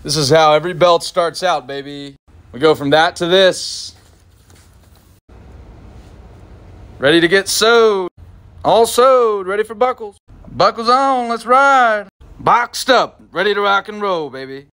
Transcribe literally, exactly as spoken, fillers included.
This is how every belt starts out, baby. We go from that to this. Ready to get sewed. All sewed, ready for buckles. Buckles on, let's ride. Boxed up, ready to rock and roll, baby.